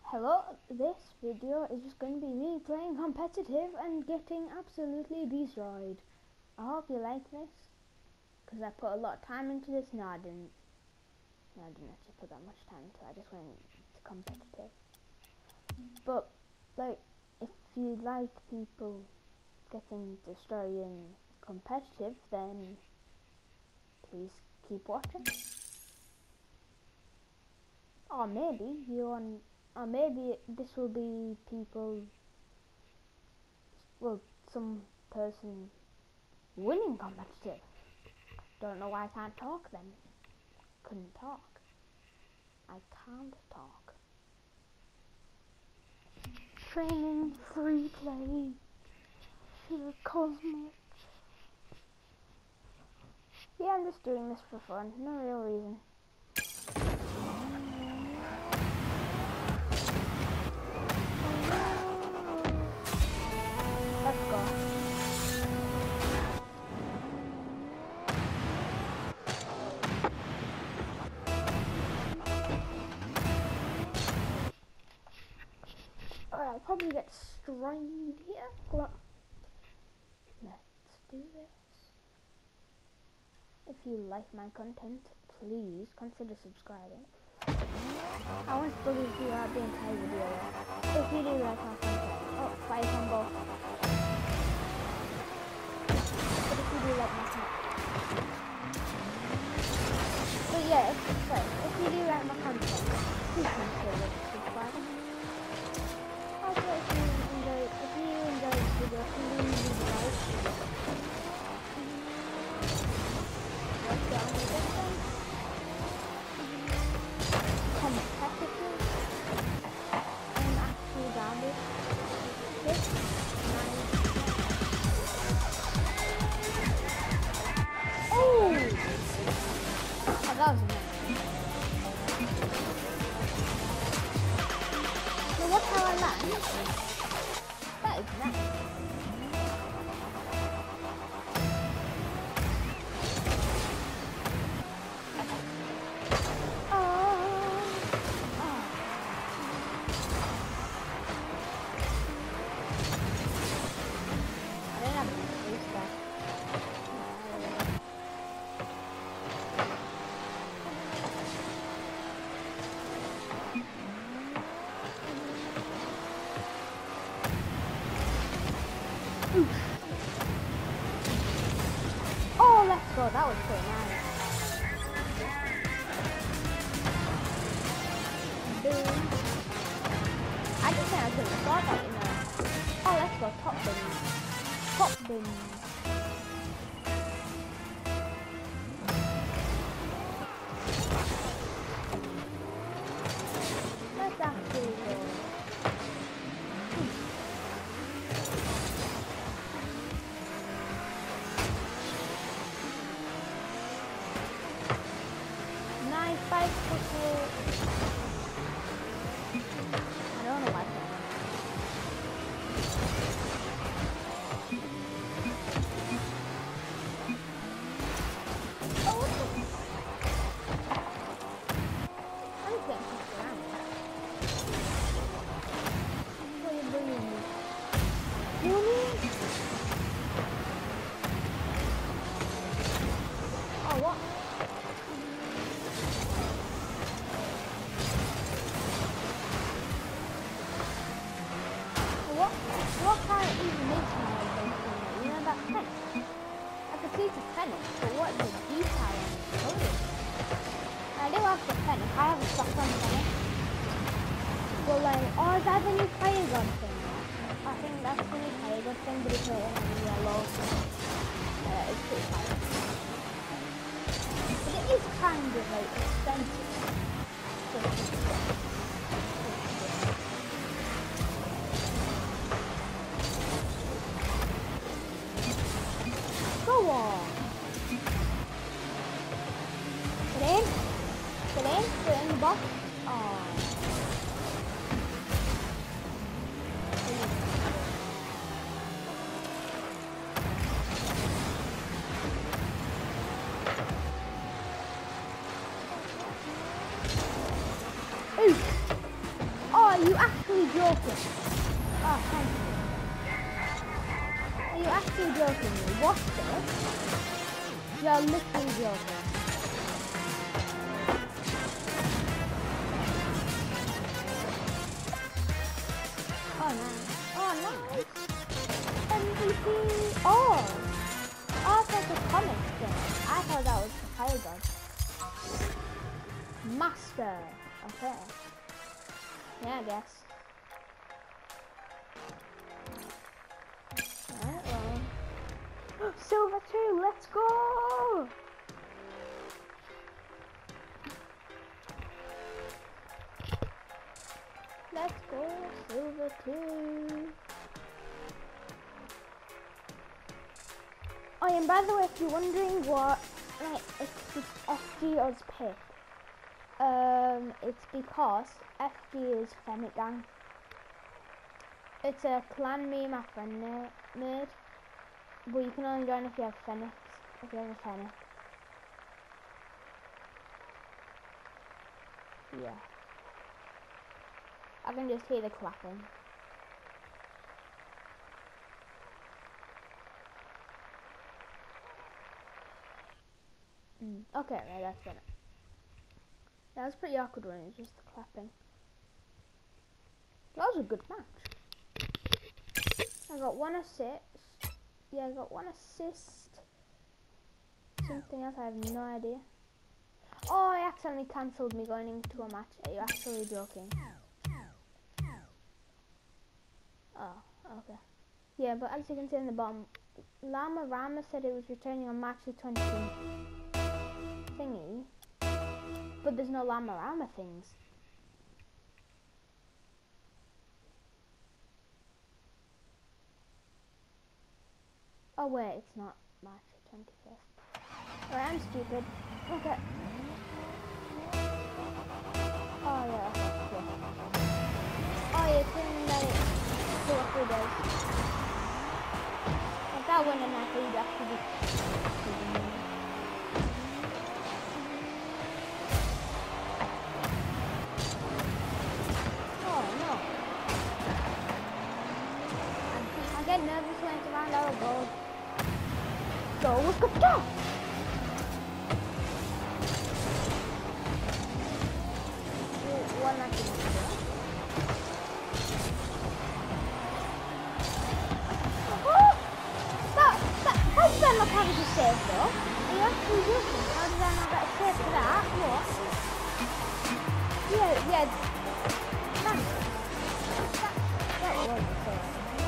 Hello, this video is just going to be me playing competitive and getting absolutely destroyed. I hope you like this, because I put a lot of time into this. No, I didn't actually put that much time into it. I just went to competitive. But, like, if you like people getting destroyed in competitive, then please keep watching. Or maybe this will be people, well, some person winning competitive. Don't know why I can't talk then. Couldn't talk. I can't talk. Training free play to the cosmos. Yeah, I'm just doing this for fun. No real reason. Let's go. Alright, I'll probably get strained here. Let's do this. If you like my content, please consider subscribing. I won't spoil you throughout the entire video. If you do like my content, oh, fire combo. But if you do like my content, but yeah, if you do like my content, please consider subscribing. Also, if you enjoy this video, please leave a like. Let's get on with this one. Competitive. I'm actually down this. Nice. Oh, that was nice. So what's how I land? That is nice. Oh, let's go. That was pretty nice. Boom. I just think I could have thought that, you know. Oh, let's go. Top bin. Top bin. Let's actually go. Fight football. I don't know why. Oh, what the? I'm just getting pushed around. What are you bringing me? Really? Oh, what? What kind of even makes me like those things? You know that tennis? I could see it's a tennis, but what the detail on the coding? I do have the tennis. I have a stuff on tennis. But like, oh, is that the new player gun thing? I think that's the new player gun thing, but it's not in yellow. It's pretty high. But it is kind of like expensive. Go on. Get in the box. Oh. Ooh. Oh, Are you actually joking? Oh, thank you. Are you actually joking me? What's this? You're literally joking. Oh, nice. Oh, nice. MVP. Oh, that's a comic thing. I thought that was the fire god. Master. Okay. Yeah, I guess. Alright, well. Silver 2, let's go! Let's go, Silver 2. Oh, and by the way, if you're wondering what, like, it's FG's pick, it's because FG is Fennec Gang. It's a clan me and my friend made, but you can only join if you have Fennec. If you have a Fennec. Yeah. I can just hear the clapping. Okay, right, that's it. That was pretty awkward when it was just the clapping. That was a good match. I got 1 assist. Yeah, I got 1 assist. Something else, I have no idea. Oh, I accidentally cancelled me going into a match. Are you actually joking? Oh, okay. Yeah, but as you can see in the bottom, Llama Rama said it was returning on March the 20th thingy. But there's no Llama Rama things. Oh wait, it's not March 25th. Alright, I'm stupid. Okay. Oh yeah, okay, cool. Oh yeah, it's saying that it's 2 or 3 days. If that went in that you'd actually be... Oh no. I get nervous when it's around our goal. So let's go jump! One match is how did I not have a save though? Are you actually joking? How did I not get a save for that? What? Yeah. Thanks. That was a save.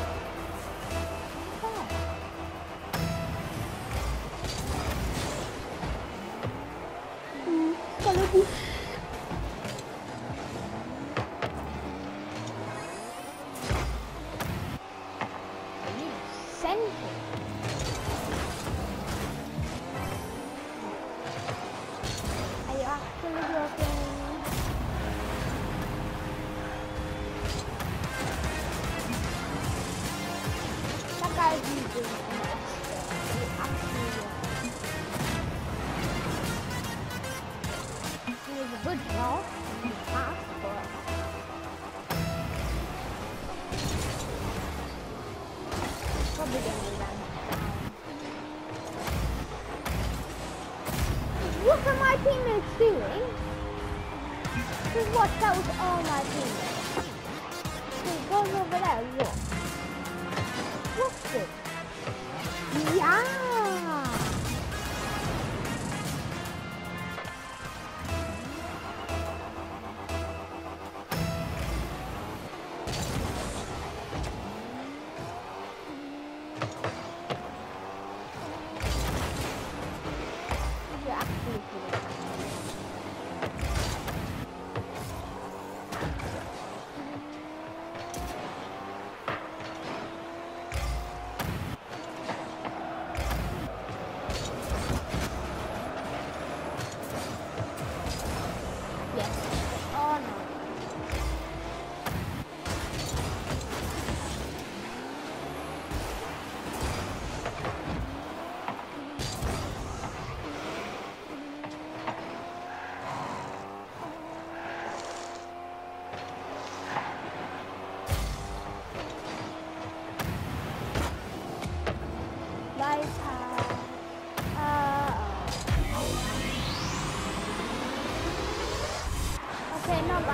What are my teammates doing? Just watch, that was all my teammates. So it goes over there, look. What's this? Yeah!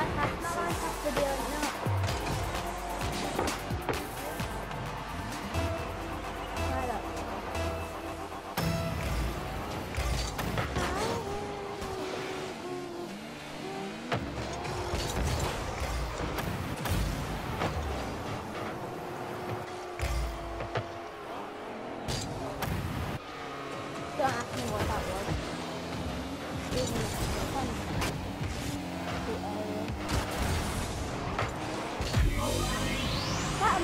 That's not Minecraft video, no. Right up. Don't ask me what that was. Even if it's fun. The area. That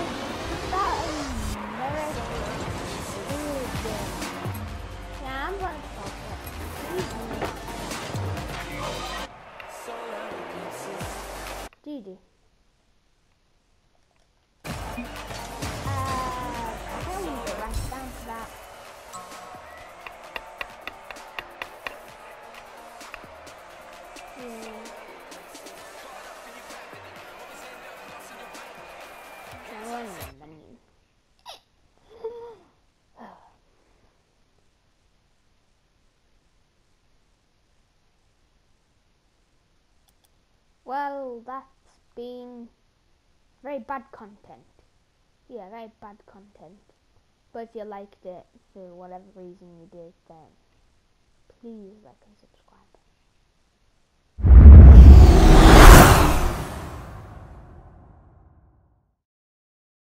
yeah, I'm going to stop it. GG. I think I'm going to go right down to that. Well, that's been very bad content. Yeah, very bad content. But if you liked it for whatever reason you did, then please like and subscribe.